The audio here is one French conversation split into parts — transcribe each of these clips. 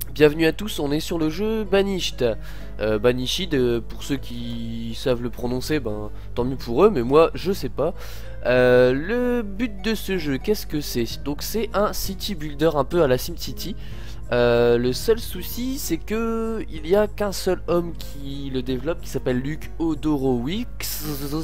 Bienvenue à tous, on est sur le jeu Banished. Banished, pour ceux qui savent le prononcer, ben tant mieux pour eux, mais moi je sais pas. Le but de ce jeu, qu'est-ce que c'est? Donc c'est un city builder un peu à la SimCity. Le seul souci, c'est que il y a qu'un seul homme qui le développe, qui s'appelle Luke Odorowicz,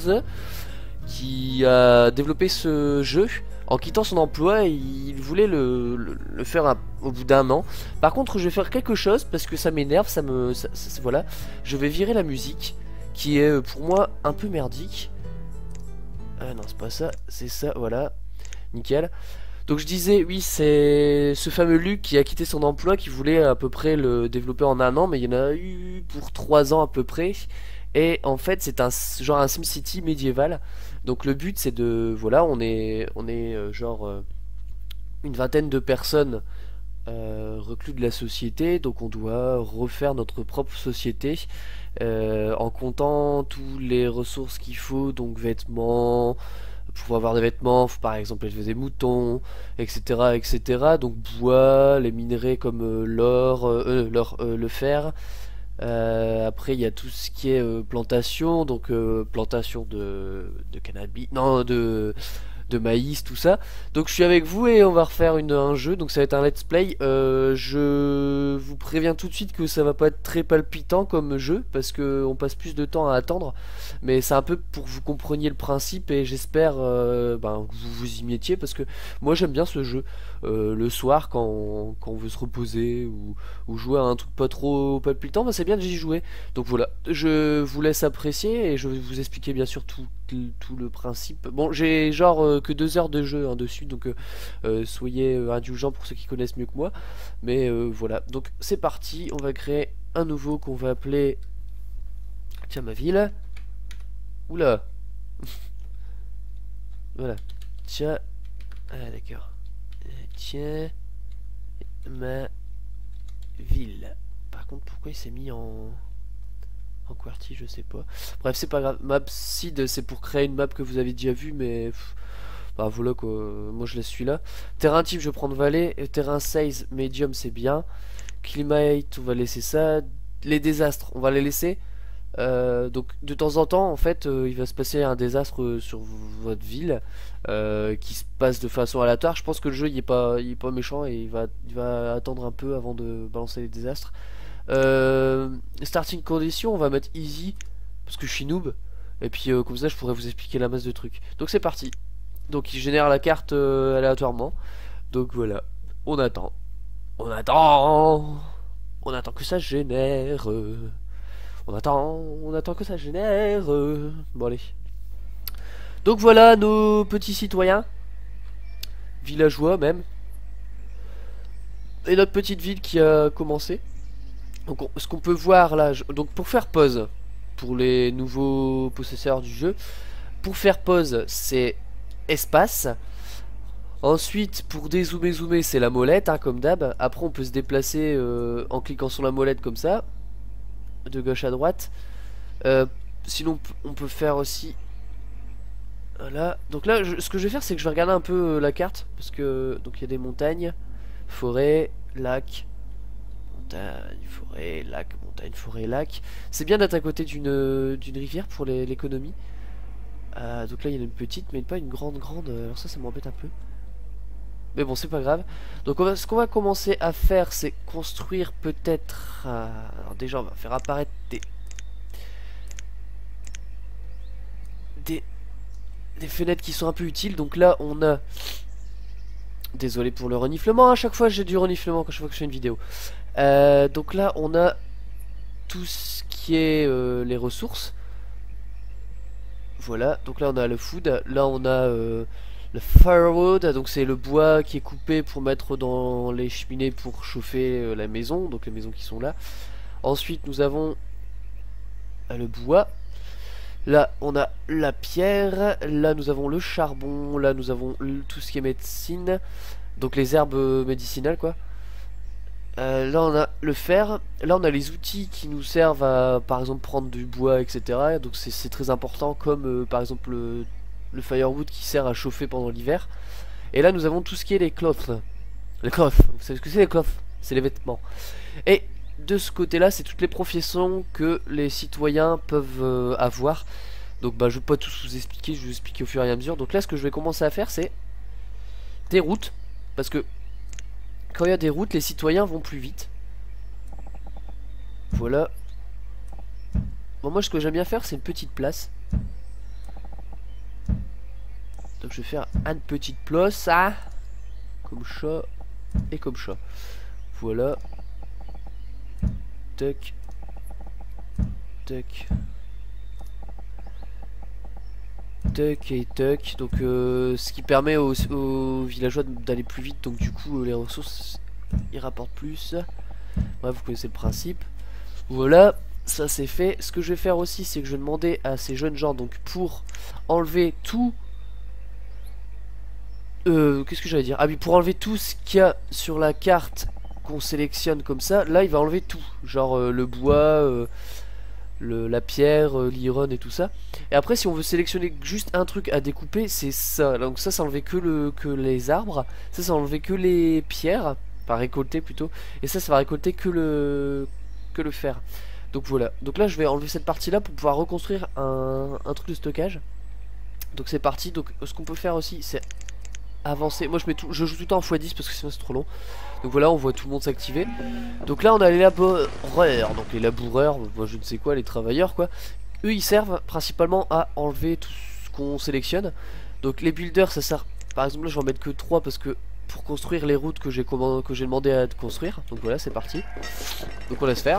qui a développé ce jeu. En quittant son emploi, il voulait le faire au bout d'un an. Par contre, je vais faire quelque chose parce que ça m'énerve, voilà. Je vais virer la musique, qui est pour moi un peu merdique. Ah non, c'est pas ça, c'est ça, voilà. Nickel. Donc je disais, oui, c'est ce fameux Luc qui a quitté son emploi, qui voulait à peu près le développer en un an, mais il y en a eu pour 3 ans à peu près. Et en fait, c'est un genre un SimCity médiéval. Donc le but, c'est de, voilà, on est une vingtaine de personnes reclus de la société, donc on doit refaire notre propre société en comptant tous les ressources qu'il faut, donc vêtements. Pour avoir des vêtements, faut par exemple élever des moutons, etc., etc. Donc bois, les minerais comme le fer. Après, il y a tout ce qui est plantation, donc plantation de cannabis, non, de maïs, tout ça. Donc je suis avec vous et on va refaire un jeu, donc ça va être un let's play. Je vous préviens tout de suite que ça va pas être très palpitant comme jeu, parce que on passe plus de temps à attendre. Mais c'est un peu pour que vous compreniez le principe et j'espère que vous vous y mettiez, parce que moi j'aime bien ce jeu. Le soir quand on veut se reposer ou jouer à un truc pas trop palpitant, bah, c'est bien d'y jouer. Donc voilà, je vous laisse apprécier et je vais vous expliquer bien sûr tout le principe. Bon, j'ai genre que 2 heures de jeu hein, dessus, donc soyez indulgents pour ceux qui connaissent mieux que moi. Mais voilà, donc c'est parti, on va créer un nouveau qu'on va appeler... Tiens, ma ville. Oula. Voilà. Tiens. Ah d'accord. Tiens. Ma ville. Par contre, pourquoi il s'est mis en QWERTY, je sais pas. Bref, c'est pas grave. Map seed, c'est pour créer une map que vous avez déjà vue, mais bah voilà quoi. Moi je laisse celui-là. Terrain type, je vais prendre vallée. Et terrain size, medium, c'est bien. Climate, on va laisser ça. Les désastres, on va les laisser. Donc de temps en temps, en fait, il va se passer un désastre sur votre ville qui se passe de façon aléatoire. Je pense que le jeu il est pas méchant et il va attendre un peu avant de balancer les désastres. Starting condition, on va mettre easy parce que je suis noob. Et puis comme ça, je pourrais vous expliquer la masse de trucs. Donc c'est parti. Donc il génère la carte aléatoirement. Donc voilà, on attend, on attend, on attend que ça génère. On attend que ça génère. Bon allez. Donc voilà nos petits citoyens, villageois même, et notre petite ville qui a commencé. Donc ce qu'on peut voir là, donc pour faire pause, pour les nouveaux possesseurs du jeu, pour faire pause c'est espace. Ensuite pour dézoomer c'est la molette hein, comme d'hab. Après on peut se déplacer en cliquant sur la molette comme ça, de gauche à droite. Sinon on peut faire aussi... Voilà, donc là ce que je vais faire c'est que je vais regarder un peu la carte. Parce que donc il y a des montagnes, forêt, lac, montagne, forêt, lac, montagne, forêt, lac. C'est bien d'être à côté d'une rivière pour l'économie. Donc là il y en a une petite mais pas une grande. Alors ça m'embête un peu. Mais bon c'est pas grave. Donc ce qu'on va commencer à faire c'est construire peut-être... alors déjà on va faire apparaître des fenêtres qui sont un peu utiles. Donc là on a... Désolé pour le reniflement, à chaque fois j'ai du reniflement quand je vois que je fais une vidéo. Donc là on a tout ce qui est les ressources. Voilà, donc là on a le food, là on a le firewood, donc c'est le bois qui est coupé pour mettre dans les cheminées pour chauffer la maison, donc les maisons qui sont là. Ensuite nous avons le bois. Là on a la pierre, là nous avons le charbon, là nous avons tout ce qui est médecine, donc les herbes médicinales quoi. Là on a le fer, là on a les outils qui nous servent à par exemple prendre du bois etc. Donc c'est très important comme par exemple le firewood qui sert à chauffer pendant l'hiver. Et là nous avons tout ce qui est les cloths. Les cloths, vous savez ce que c'est les cloths? c'est les vêtements. Et de ce côté-là, c'est toutes les professions que les citoyens peuvent avoir. Donc bah je vais pas tous vous expliquer, je vais vous expliquer au fur et à mesure. Donc là ce que je vais commencer à faire c'est des routes. Parce que quand il y a des routes, les citoyens vont plus vite. Voilà. Bon moi ce que j'aime bien faire c'est une petite place. Donc je vais faire une petite place, ça. Comme ça et comme ça. Voilà. Tac. Tac. Tac et tac. Donc ce qui permet aux villageois d'aller plus vite. Donc du coup les ressources ils rapportent plus. Ouais, vous connaissez le principe. Voilà, ça c'est fait. Ce que je vais faire aussi c'est que je vais demander à ces jeunes gens donc pour enlever tout. Qu'est-ce que j'allais dire? Ah oui, pour enlever tout ce qu'il y a sur la carte qu'on sélectionne comme ça. Là il va enlever tout. Genre le bois, la pierre, l'iron et tout ça. Et après si on veut sélectionner juste un truc à découper, c'est ça. Donc ça enlever que les arbres. Ça enlever que les pierres. Enfin récolter plutôt. Et ça va récolter que le fer. Donc voilà. Donc là je vais enlever cette partie là pour pouvoir reconstruire un truc de stockage. Donc c'est parti. Donc ce qu'on peut faire aussi c'est avancer. Moi je joue tout le temps en x10 parce que sinon c'est trop long. Donc voilà, on voit tout le monde s'activer. Donc là on a les laboureurs. Donc les laboureurs, moi je ne sais quoi, les travailleurs quoi. Eux ils servent principalement à enlever tout ce qu'on sélectionne. Donc les builders ça sert. Par exemple là je vais en mettre que 3 parce que pour construire les routes que j'ai demandé à construire. Donc voilà c'est parti. Donc on laisse faire.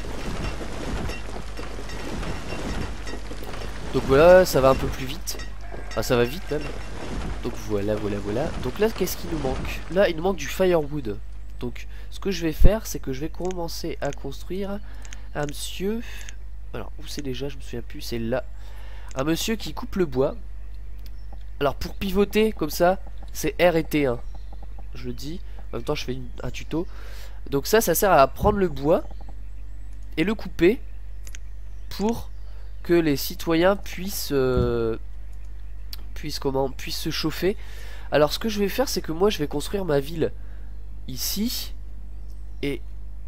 Donc voilà ça va un peu plus vite. Enfin ça va vite même. Donc voilà. Donc là qu'est-ce qui nous manque? Là il nous manque du firewood. Donc ce que je vais faire c'est que je vais commencer à construire un monsieur. Alors où c'est déjà, je me souviens plus, c'est là. Un monsieur qui coupe le bois. Alors pour pivoter comme ça c'est R et T1. Je le dis, en même temps je fais un tuto. Donc ça sert à prendre le bois et le couper pour que les citoyens puissent se chauffer. Alors ce que je vais faire c'est que moi je vais construire ma ville ici et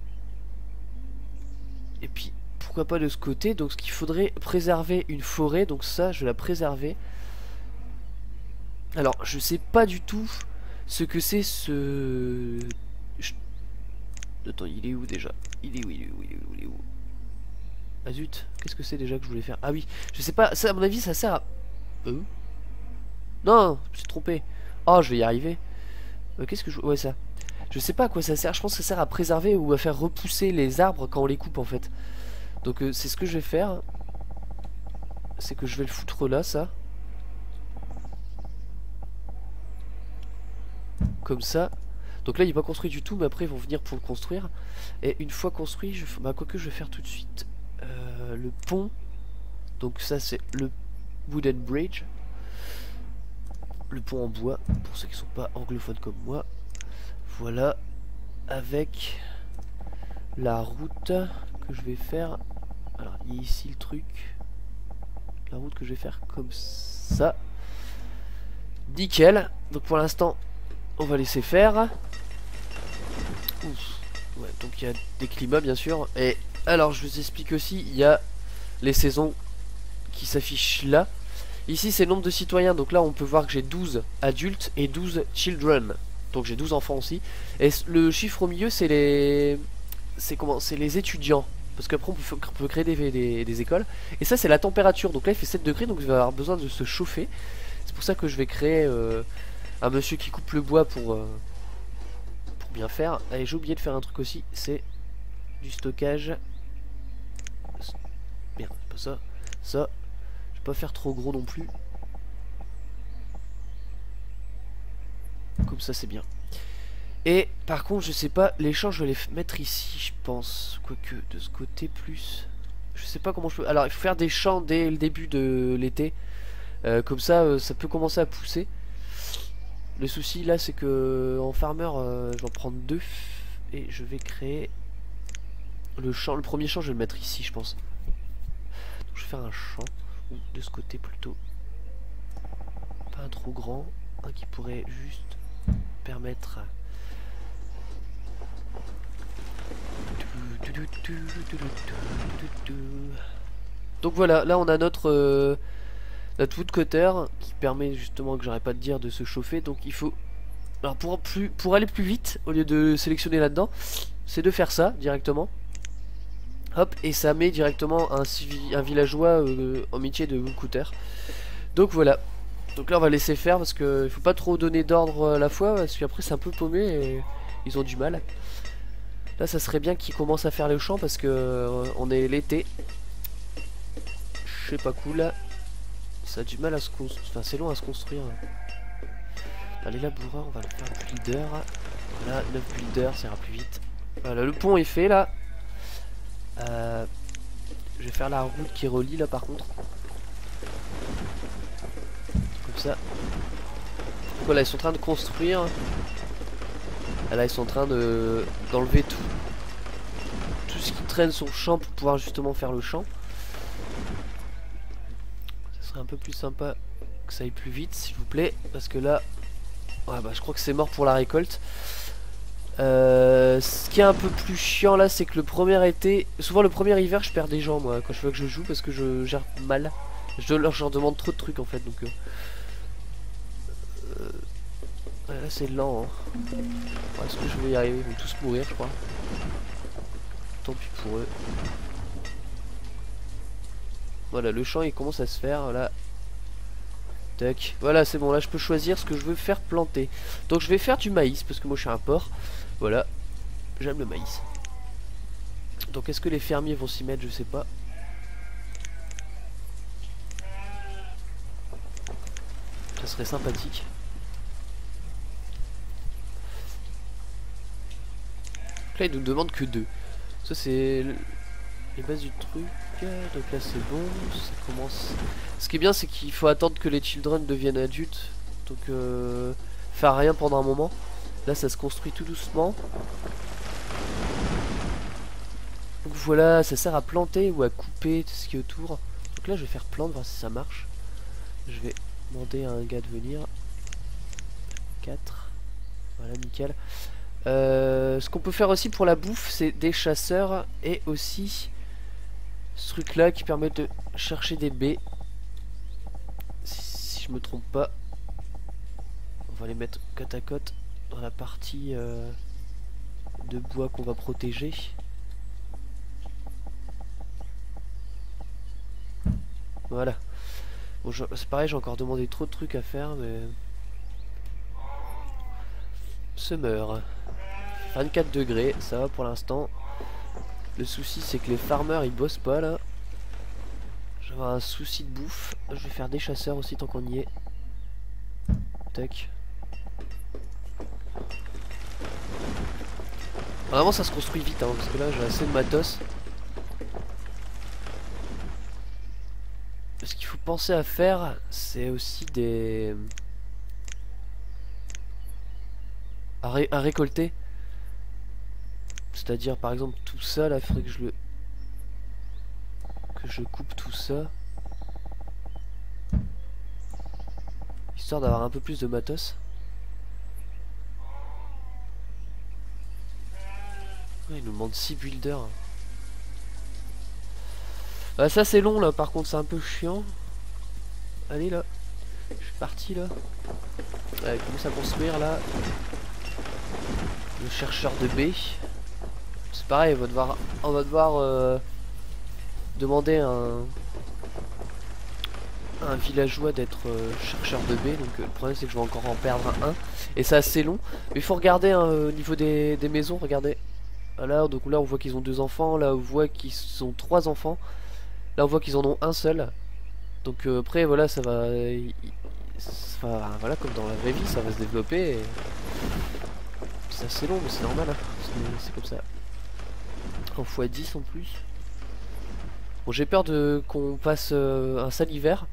puis pourquoi pas de ce côté. Donc ce qu'il faudrait préserver une forêt, donc ça je vais la préserver. Alors je sais pas du tout ce que c'est ce... Attends, il est où déjà? Il est où? Ah zut, qu'est-ce que c'est déjà que je voulais faire? Ah oui, je sais pas, ça à mon avis ça sert à... Non, je me suis trompé. Oh, je vais y arriver. Qu'est-ce que je... Ouais, ça. Je sais pas à quoi ça sert, je pense que ça sert à préserver ou à faire repousser les arbres quand on les coupe en fait. Donc c'est ce que je vais faire. C'est que je vais le foutre là, ça. Comme ça. Donc là il n'est pas construit du tout, mais après ils vont venir pour le construire. Et une fois construit, bah quoique je vais faire tout de suite le pont. Donc ça c'est le wooden bridge. Le pont en bois, pour ceux qui sont pas anglophones comme moi. Voilà. Avec la route que je vais faire. Alors il y a ici le truc. La route que je vais faire comme ça. Nickel. Donc pour l'instant on va laisser faire. Ouf. Ouais, donc il y a des climats bien sûr. Et alors je vous explique aussi, il y a les saisons qui s'affichent là. Ici c'est le nombre de citoyens. Donc là on peut voir que j'ai 12 adultes et 12 children. Donc j'ai 12 enfants aussi. Et le chiffre au milieu c'est les... C'est les étudiants. Parce qu'après on peut créer des écoles. Et ça c'est la température. Donc là il fait 7 degrés. Donc il va avoir besoin de se chauffer. C'est pour ça que je vais créer un monsieur qui coupe le bois pour bien faire. Et j'ai oublié de faire un truc aussi. C'est du stockage. Merde, c'est pas ça. Ça. Je vais pas faire trop gros non plus. Comme ça c'est bien. Et par contre je sais pas, les champs je vais les mettre ici je pense. Quoique de ce côté plus. Je sais pas comment je peux. Alors il faut faire des champs dès le début de l'été. Comme ça ça peut commencer à pousser. Le souci là c'est que en farmer je vais en prendre 2. Et je vais créer le champ. Le premier champ je vais le mettre ici je pense. Donc je vais faire un champ. Ou de ce côté plutôt. Pas un trop grand. Un qui pourrait juste permettre Donc voilà, là on a notre woodcutter qui permet justement, que j'arrête pas de dire, de se chauffer. Donc il faut, alors pour aller plus vite, au lieu de sélectionner là-dedans, c'est de faire ça directement. Hop, et ça met directement un villageois en métier de woodcutter. Donc voilà. Donc là on va laisser faire parce que il faut pas trop donner d'ordre à la fois, parce qu'après c'est un peu paumé et ils ont du mal. Là ça serait bien qu'ils commencent à faire le champ parce que on est l'été. Je sais pas cool. Ça a du mal à se construire. Enfin c'est long à se construire. Les laboureurs, on va le faire builder. Voilà, 9 builders, ça ira plus vite. Voilà, le pont est fait là. Je vais faire la route qui relie là par contre. Comme ça. Voilà, ils sont en train de construire. Là, ils sont en train d'enlever tout ce qui traîne sur le champ pour pouvoir justement faire le champ. Ça serait un peu plus sympa que ça aille plus vite, s'il vous plaît. Parce que là, ouais, bah, je crois que c'est mort pour la récolte. Ce qui est un peu plus chiant là, c'est que le premier été, souvent le premier hiver, je perds des gens moi quand je vois que je joue parce que je gère mal. Je leur demande trop de trucs en fait, donc ouais, là c'est lent. Hein. Ouais, est-ce que je vais y arriver? Ils vont tous mourir, je crois. Tant pis pour eux. Voilà, le champ il commence à se faire là. Tac. Voilà, c'est bon, là je peux choisir ce que je veux faire planter. Donc je vais faire du maïs parce que moi je suis un porc. Voilà, j'aime le maïs. Donc est-ce que les fermiers vont s'y mettre? Je sais pas. Ça serait sympathique. Donc là ils nous demandent que 2. Ça c'est les bases du truc. Donc là c'est bon, ça commence. Ce qui est bien c'est qu'il faut attendre que les children deviennent adultes. Donc faire rien pendant un moment. Là ça se construit tout doucement. Donc voilà, ça sert à planter ou à couper tout ce qui est autour. Donc là je vais faire plante, voir si ça marche. Je vais demander à un gars de venir. 4. Voilà, nickel. Ce qu'on peut faire aussi pour la bouffe, c'est des chasseurs et aussi ce truc là qui permet de chercher des baies. Si je me trompe pas, on va les mettre côte à côte dans la partie de bois qu'on va protéger. Voilà. Bon, c'est pareil, j'ai encore demandé trop de trucs à faire, mais semeur 24 degrés, ça va pour l'instant. Le souci c'est que les farmers ils bossent pas là. J'avais un souci de bouffe. Je vais faire des chasseurs aussi tant qu'on y est. Tac. Vraiment ça se construit vite hein, parce que là j'ai assez de matos. Ce qu'il faut penser à faire, c'est aussi des... à récolter. C'est-à-dire par exemple tout ça là, il faudrait que je coupe tout ça. Histoire d'avoir un peu plus de matos. Ouais, il nous demande 6 builders. Bah ça c'est long là, par contre c'est un peu chiant. Allez là, je suis parti là. Ouais, il commence à construire là. Le chercheur de baies. C'est pareil, on va devoir demander à un villageois d'être chercheur de baies. Donc le problème c'est que je vais encore en perdre un. Et c'est assez long. Mais il faut regarder hein, au niveau des maisons, regardez. Là, donc là on voit qu'ils ont 2 enfants, là on voit qu'ils ont 3 enfants. Là on voit qu'ils en ont un seul. Donc après voilà ça va... voilà comme dans la vraie vie ça va se développer. Et... c'est assez long mais c'est normal hein. C'est comme ça. En x10 en plus. Bon j'ai peur de qu'on passe un sale hiver.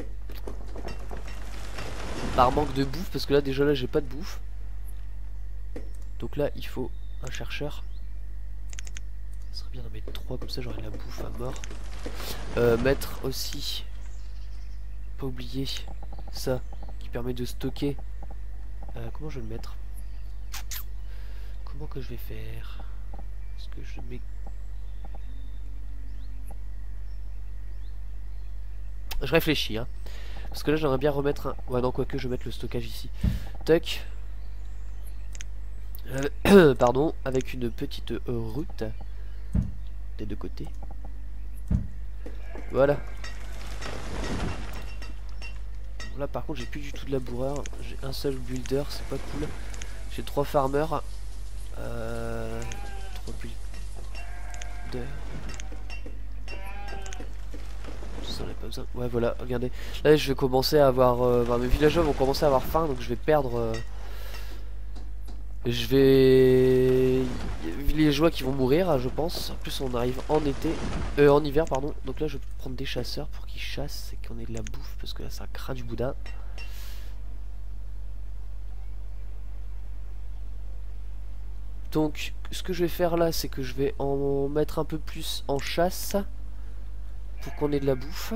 Par manque de bouffe parce que là déjà là j'ai pas de bouffe. Donc là il faut un chercheur. Ça serait bien d'en mettre 3 comme ça j'aurai de la bouffe à mort. Mettre aussi, pas oublier ça qui permet de stocker. Comment je vais le mettre? Comment que je vais faire? Est-ce que je mets Je réfléchis, hein. Parce que là, j'aimerais bien remettre un... Ouais, non, quoique, je vais mettre le stockage ici. Tac. Pardon, avec une petite route des deux côtés. Voilà. Là par contre j'ai plus du tout de laboureur. J'ai un seul builder, c'est pas cool. J'ai 3 farmers. 3 builders. Ça en a pas besoin. Ouais voilà, regardez. Là je vais commencer à avoir... mes villageois vont commencer à avoir faim, donc je vais perdre... Je vais... villageois qui vont mourir, je pense. En plus, on arrive en été, en hiver, pardon. Donc là, je vais prendre des chasseurs pour qu'ils chassent et qu'on ait de la bouffe, parce que là, ça craint du boudin. Donc, ce que je vais faire là, c'est que je vais en mettre un peu plus en chasse pour qu'on ait de la bouffe.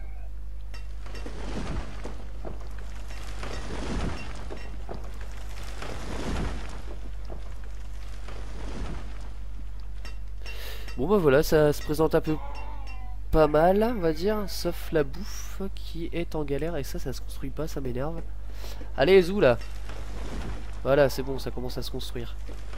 Bon bah voilà, ça se présente un peu pas mal, on va dire, sauf la bouffe qui est en galère, et ça se construit pas, ça m'énerve. Allez, zou là. Voilà, c'est bon, ça commence à se construire.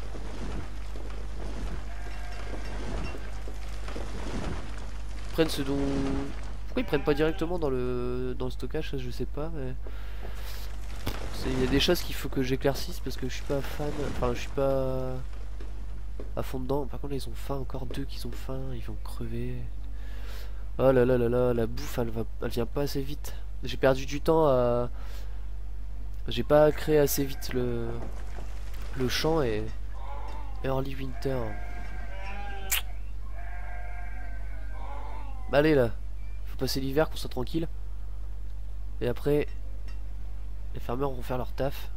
Ils prennent ce dont... Pourquoi ils prennent pas directement dans le stockage, ça je sais pas, mais... Il y a des choses qu'il faut que j'éclaircisse parce que je suis pas fan, enfin je suis pas à fond dedans. Par contre là, ils ont faim, encore deux qui ont faim, ils vont crever. Oh là là là là, la bouffe elle vient pas assez vite. J'ai perdu du temps à... J'ai pas créé assez vite le champ et... Early winter. Bah allez là, faut passer l'hiver qu'on soit tranquille. Et après, les farmers vont faire leur taf.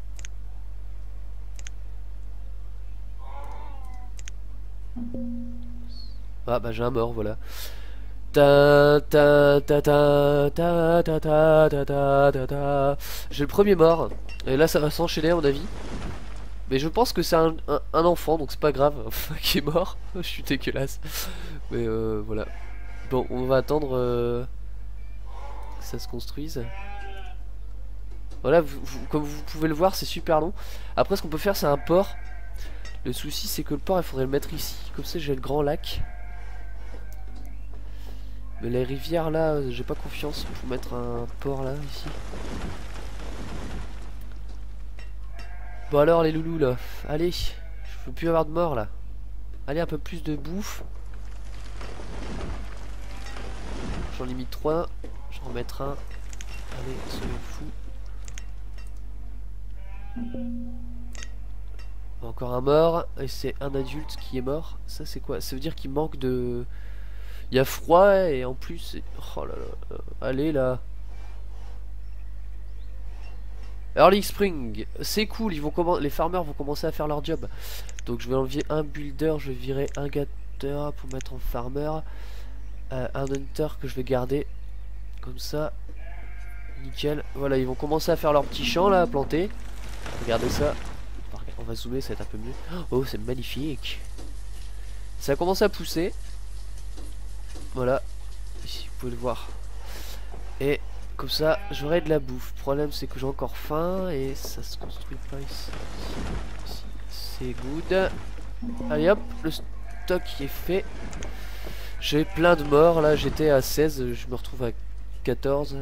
Ah bah j'ai un mort, voilà. Ta ta ta ta ta ta ta ta ta ta ta. J'ai le premier mort. Et là ça va s'enchaîner à mon avis. Mais je pense que c'est un enfant, donc c'est pas grave qui est mort. Je suis dégueulasse. Mais voilà. Bon, on va attendre que ça se construise. Voilà, comme vous pouvez le voir, c'est super long. Après, ce qu'on peut faire, c'est un port. Le souci, c'est que le port, il faudrait le mettre ici. Comme ça, j'ai le grand lac. Mais les rivières, là, j'ai pas confiance pour mettre un port, là, ici. Bon alors, les loulous, là. Allez, je veux plus avoir de mort, là. Allez, un peu plus de bouffe. J'en limite 3. J'en remettre un. Allez, soyons fous. Encore un mort. Et c'est un adulte qui est mort. Ça, c'est quoi? Ça veut dire qu'il manque de... Il y a froid et en plus... Oh là là. Allez, là. Early Spring. C'est cool. Les farmers vont commencer à faire leur job. Donc, je vais enlever un builder. Je vais virer un gatteur pour mettre en farmer. Un hunter que je vais garder. Comme ça. Nickel. Voilà, ils vont commencer à faire leur petit champ là, à planter. Regardez ça. On va zoomer, ça va être un peu mieux. Oh, c'est magnifique. Ça a commencé à pousser. Voilà. Ici, vous pouvez le voir. Et comme ça, j'aurai de la bouffe. Le problème, c'est que j'ai encore faim et ça se construit pas ici. Ici, c'est good. Allez hop, le stock est fait. J'ai plein de morts. Là, j'étais à 16. Je me retrouve à 14.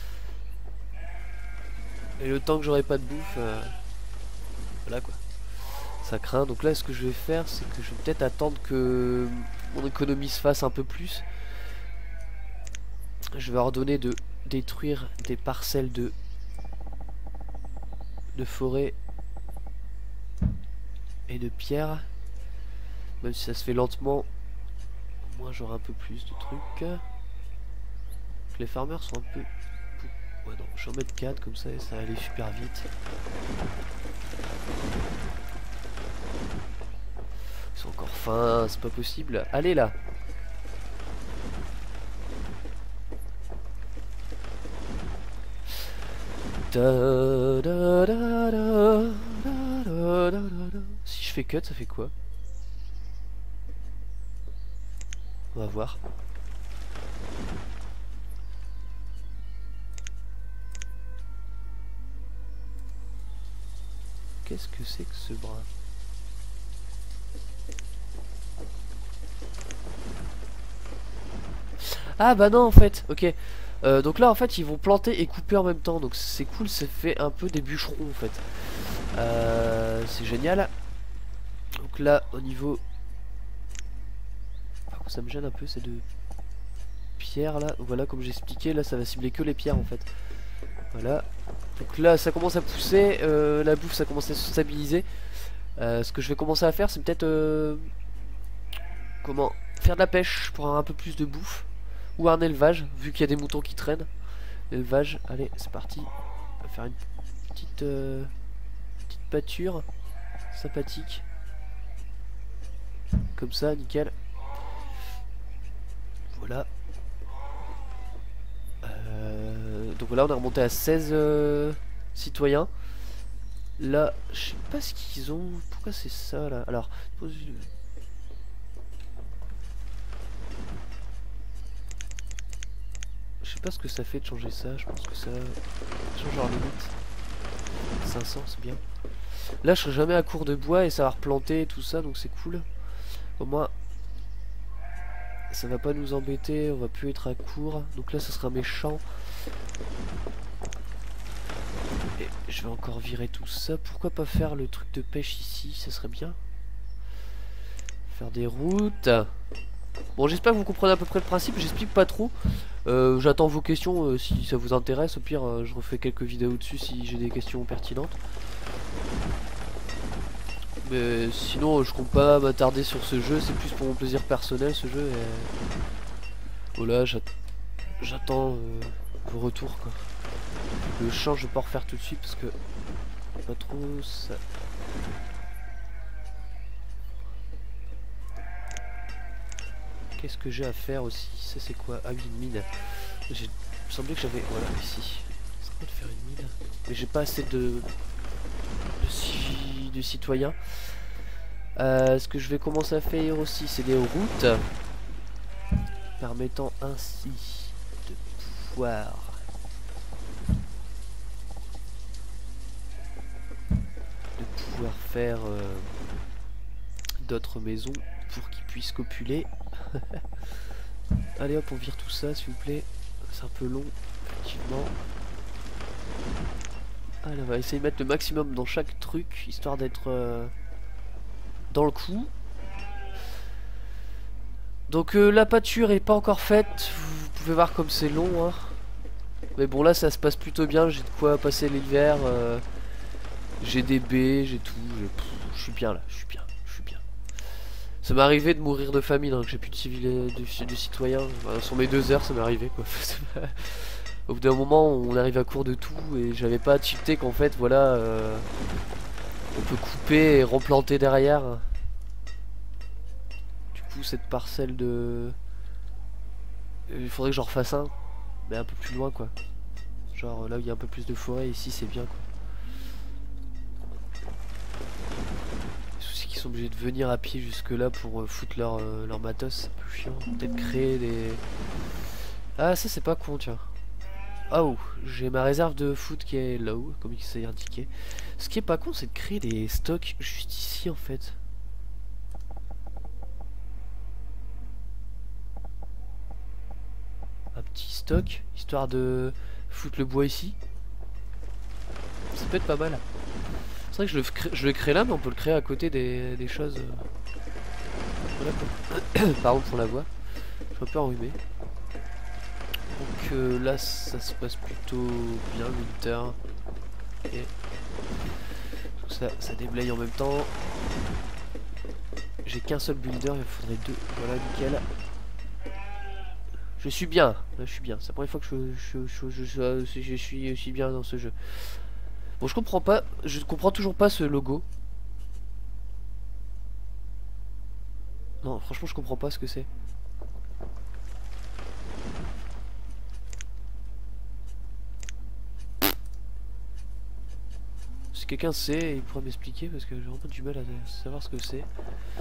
Et le temps que j'aurai pas de bouffe, voilà quoi. Ça craint. Donc là, ce que je vais faire, c'est que je vais peut-être attendre que mon économie se fasse un peu plus. Je vais ordonner de détruire des parcelles de forêt et de pierre. Même si ça se fait lentement, au moins j'aurai un peu plus de trucs. Les farmers sont un peu... Ouais non, je vais en mettre 4 comme ça et ça va aller super vite. Ils sont encore fins, c'est pas possible. Allez là. Si je fais cut, ça fait quoi? On va voir. Qu'est-ce que c'est que ce bras? Ah bah non en fait, ok. Donc là en fait ils vont planter et couper en même temps. Donc c'est cool, ça fait un peu des bûcherons en fait. C'est génial. Donc là au niveau... Par contre ça me gêne un peu ces deux pierres là. Voilà comme j'expliquais, là ça va cibler que les pierres en fait. Voilà. Donc là ça commence à pousser, la bouffe ça commence à se stabiliser. Ce que je vais commencer à faire c'est peut-être... comment faire de la pêche pour avoir un peu plus de bouffe. Ou un élevage, vu qu'il y a des moutons qui traînent. Élevage, allez c'est parti. On va faire une petite pâture sympathique. Comme ça, nickel. Voilà. Donc voilà, on est remonté à 16 citoyens. Là, je sais pas ce qu'ils ont. Pourquoi c'est ça là? Alors, je sais pas ce que ça fait de changer ça. Je pense que ça change leur limite. 500, c'est bien. Là, je serai jamais à court de bois et ça va replanter et tout ça, donc c'est cool. Au moins, ça va pas nous embêter. On va plus être à court. Donc là, ça sera méchant. Et je vais encore virer tout ça. Pourquoi pas faire le truc de pêche ici? Ça serait bien. Faire des routes. Bon, j'espère que vous comprenez à peu près le principe. J'explique pas trop. J'attends vos questions si ça vous intéresse. Au pire, je refais quelques vidéos dessus si j'ai des questions pertinentes. Mais sinon, je compte pas m'attarder sur ce jeu. C'est plus pour mon plaisir personnel ce jeu. Et... voilà, j'attends vos retours quoi. Le champ, je vais pas en refaire tout de suite parce que pas trop ça. Qu'est-ce que j'ai à faire aussi? Ça c'est quoi? Ah oui, une mine. Il me semblait que j'avais... voilà, ici. C'est quoi de faire une mine? Mais j'ai pas assez de citoyens. Ce que je vais commencer à faire aussi, c'est des routes. Permettant ainsi de pouvoir... faire d'autres maisons pour qu'ils puissent copuler. Allez hop, on vire tout ça s'il vous plaît. C'est un peu long, effectivement. Allez, on va essayer de mettre le maximum dans chaque truc, histoire d'être dans le coup. Donc la pâture est pas encore faite. Vous pouvez voir comme c'est long. Hein. Mais bon, là ça se passe plutôt bien. J'ai de quoi passer l'hiver. J'ai des baies, j'ai tout. Je suis bien là, je suis bien. Ça m'est arrivé de mourir de famine, hein, que j'ai plus de civil, de citoyens. Enfin, sur mes 2 heures, ça m'est arrivé quoi. Au bout d'un moment, on arrive à court de tout et j'avais pas tilté qu'en fait, voilà, on peut couper et replanter derrière. Du coup, cette parcelle de... il faudrait que j'en refasse un, mais un peu plus loin quoi. Genre là où il y a un peu plus de forêt, ici c'est bien quoi. Obligés de venir à pied jusque là pour foutre leur matos, c'est plus chiant. Peut-être créer des... ah ça c'est pas con tiens. Oh, j'ai ma réserve de foot qui est low, comme il s'est indiqué. Ce qui est pas con c'est de créer des stocks juste ici en fait. Un petit stock, histoire de foutre le bois ici. Ça peut être pas mal. C'est vrai que je le crée là, mais on peut le créer à côté des choses. Voilà quoi. Pardon pour la voix. Je suis un peu enrhumé. Donc là, ça se passe plutôt bien, Winter. Et tout ça, ça déblaye en même temps. J'ai qu'un seul builder, il me faudrait 2. Voilà, nickel. Je suis bien. Là, je suis bien. C'est la première fois que je suis bien dans ce jeu. Bon, je comprends toujours pas ce logo. Non, franchement, je comprends pas ce que c'est. Si quelqu'un sait, il pourrait m'expliquer parce que j'ai vraiment du mal à savoir ce que c'est. Là,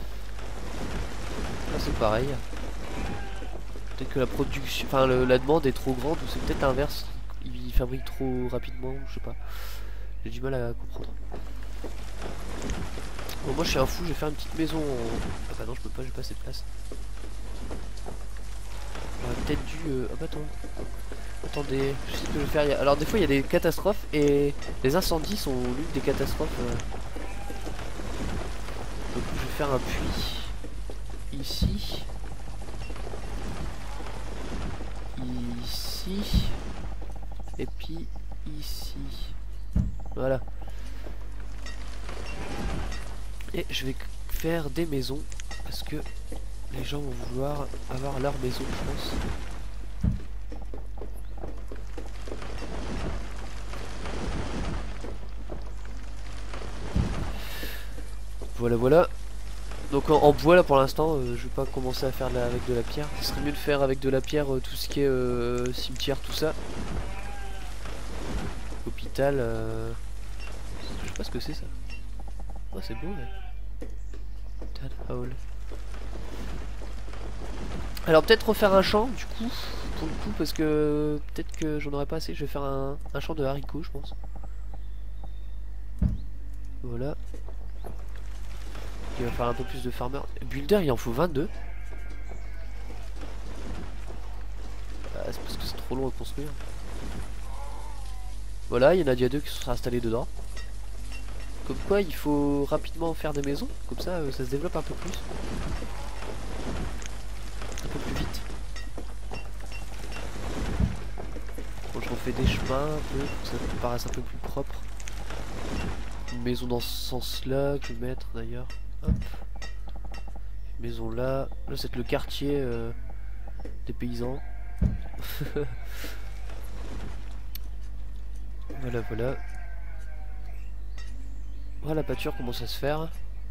c'est pareil. Peut-être que la production, enfin la demande est trop grande ou c'est peut-être l'inverse. Ils fabriquent trop rapidement, je sais pas. J'ai du mal à comprendre. Bon, moi je suis un fou, je vais faire une petite maison en... Ah bah non, je peux pas, j'ai pas assez de place. J'aurais peut-être dû... Ah bah attends. Attendez, je sais ce que je vais faire. Alors des fois il y a des catastrophes et les incendies sont l'une des catastrophes. Donc je vais faire un puits ici. Ici. Et puis ici. Voilà. Et je vais faire des maisons parce que les gens vont vouloir avoir leur maison, je pense. Voilà, voilà. Donc en bois là pour l'instant, je vais pas commencer à faire avec de la pierre. Ce serait mieux de faire avec de la pierre tout ce qui est cimetière, tout ça. Hôpital. Je sais pas ce que c'est ça. Oh, c'est beau, mais. Town Hall. Alors peut-être refaire un champ du coup, pour le coup, parce que peut-être que j'en aurais pas assez. Je vais faire un champ de haricots, je pense. Voilà. Il va faire un peu plus de farmer. Builder, il en faut 22. Ah, c'est parce que c'est trop long à construire. Voilà, il y en a déjà deux qui se sont installés dedans. Comme quoi, il faut rapidement faire des maisons. Comme ça, ça se développe un peu plus. Un peu plus vite. Bon, je refais des chemins un peu, pour que ça me paraisse un peu plus propre. Une maison dans ce sens-là, que je vais mettre d'ailleurs. Hop. Une maison là. Là, c'est le quartier des paysans. Voilà, voilà. Voilà, la pâture commence à se faire.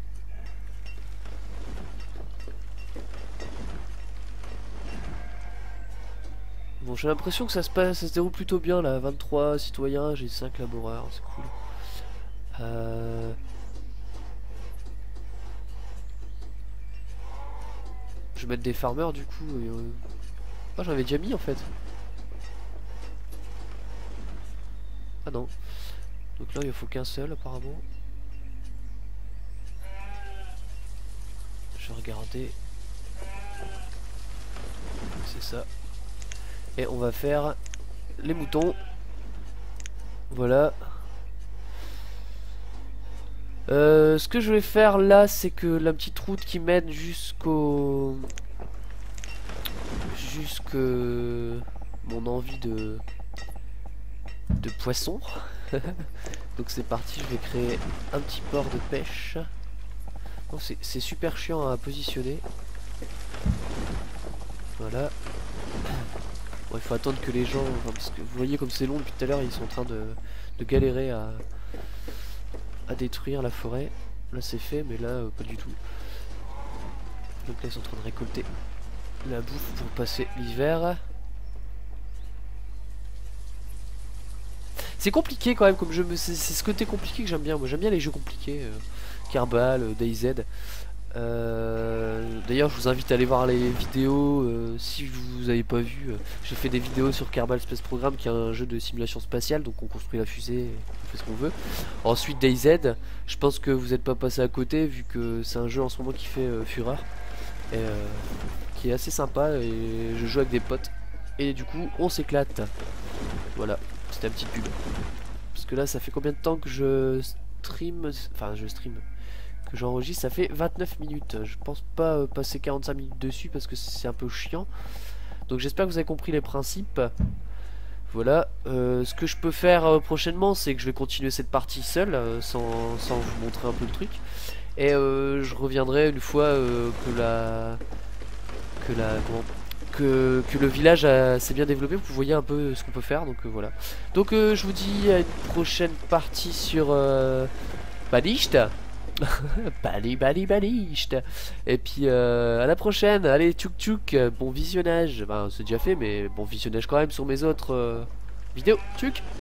Bon, j'ai l'impression que ça se déroule plutôt bien là. 23 citoyens, j'ai 5 laboureurs, c'est cool. Je vais mettre des farmers du coup. Oh, j'en avais déjà mis en fait. Ah non. Donc là, il ne faut qu'un seul apparemment. Je vais regarder. C'est ça. Et on va faire les moutons. Voilà. Ce que je vais faire là, c'est que la petite route qui mène jusqu'au... mon envie de poisson. Donc c'est parti, je vais créer un petit port de pêche. C'est super chiant à positionner. Voilà. Bon, il faut attendre que les gens... Enfin, parce que vous voyez comme c'est long depuis tout à l'heure, ils sont en train de galérer à détruire la forêt. Là c'est fait, mais là pas du tout. Donc là ils sont en train de récolter la bouffe pour passer l'hiver. C'est compliqué quand même comme jeu, c'est ce côté compliqué que j'aime bien. Moi j'aime bien les jeux compliqués, Kerbal, DayZ. D'ailleurs je vous invite à aller voir les vidéos si vous avez pas vu. J'ai fait des vidéos sur Kerbal Space Program qui est un jeu de simulation spatiale, donc on construit la fusée, on fait ce qu'on veut. Ensuite DayZ, je pense que vous n'êtes pas passé à côté vu que c'est un jeu en ce moment qui fait fureur et qui est assez sympa, et je joue avec des potes et du coup on s'éclate. Voilà, c'était un petit pub. Parce que là ça fait combien de temps que je stream, enfin je stream, que j'enregistre, ça fait 29 minutes. Je pense pas passer 45 minutes dessus parce que c'est un peu chiant. Donc j'espère que vous avez compris les principes. Voilà, ce que je peux faire prochainement, c'est que je vais continuer cette partie seule, sans vous montrer un peu le truc. Et je reviendrai une fois que le village s'est bien développé, vous voyez un peu ce qu'on peut faire. Donc voilà. Donc je vous dis à une prochaine partie sur Balicht. Balicht. Et puis à la prochaine. Allez, tchouk tchouk, bon visionnage. Ben c'est déjà fait, mais bon visionnage quand même sur mes autres vidéos. Tchouk.